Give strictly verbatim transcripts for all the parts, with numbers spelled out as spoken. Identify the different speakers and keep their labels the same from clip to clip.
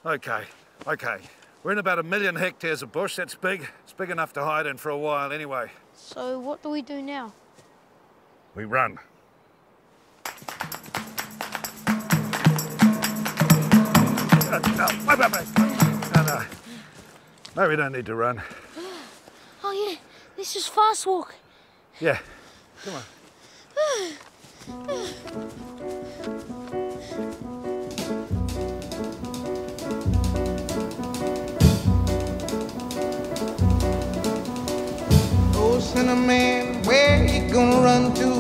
Speaker 1: Okay, okay. We're in about a million hectares of bush. That's big. It's big enough to hide in for a while anyway.
Speaker 2: So what do we do now?
Speaker 1: We run. Uh, no, wait, wait, wait. No, no. No, we don't need to run.
Speaker 2: Oh, yeah. This is fast walk.
Speaker 1: Yeah. Come on.
Speaker 3: Oh, Sinnerman, where you gonna run to?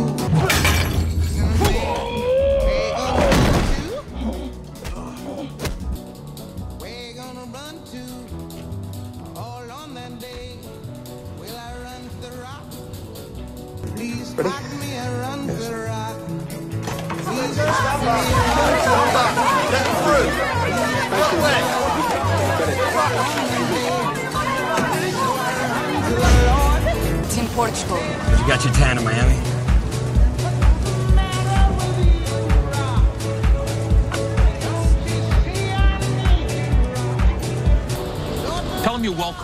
Speaker 3: Where you gonna run to? All on that day, will I run to the rock? Please rock me, I run to the rock. Please rock me, I run to the rock.
Speaker 4: It's in Portugal.
Speaker 5: You got your tan in Miami?
Speaker 6: Tell him you're welcome.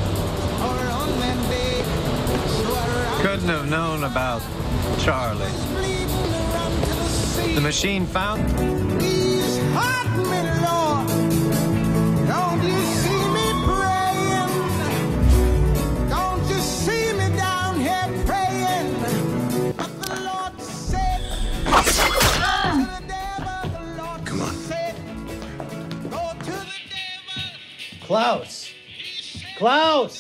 Speaker 7: Couldn't have known about Charlie. The machine found.
Speaker 3: Please help me, Lord. Don't you see me praying? Don't you see me down here praying? But the Lord said, to the devil, the Lord
Speaker 5: Come on.
Speaker 3: said, go to the devil.
Speaker 8: Klaus! Klaus!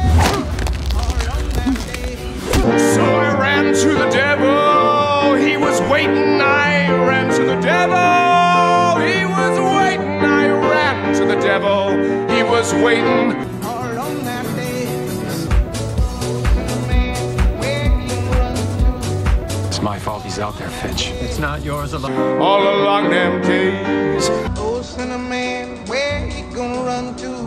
Speaker 6: So I ran to the devil, he was waiting, I ran to the devil, he was waiting, I ran to the devil, he was waiting.
Speaker 3: All on that day,
Speaker 9: It's my fault he's out there, Finch.
Speaker 7: It's not yours alone.
Speaker 6: All along them days.
Speaker 3: oh, Sinnerman, where you gonna run to?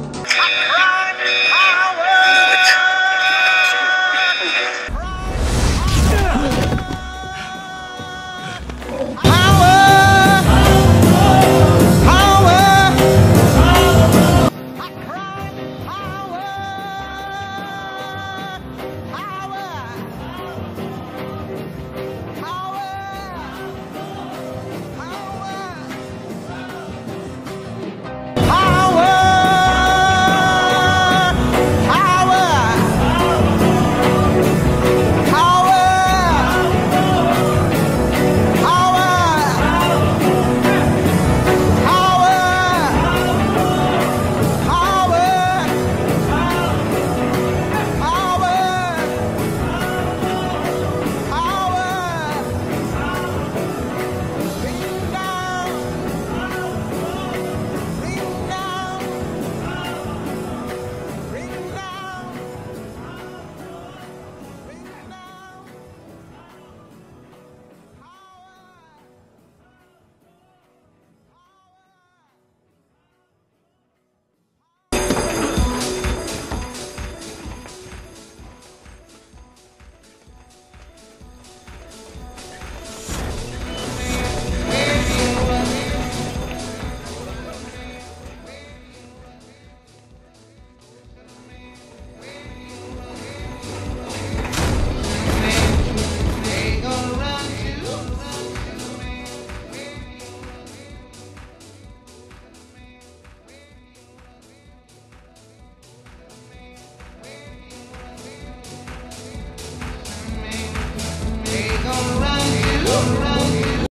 Speaker 3: Gonna run you.